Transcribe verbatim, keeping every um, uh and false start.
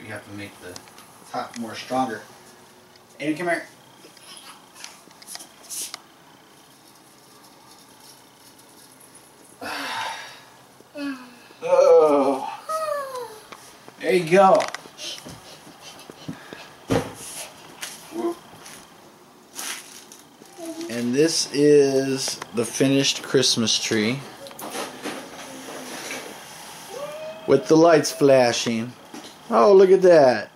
we have to make the top more stronger. Aiden, come here. Oh, there you go. And this is the finished Christmas tree with the lights flashing. Oh, look at that.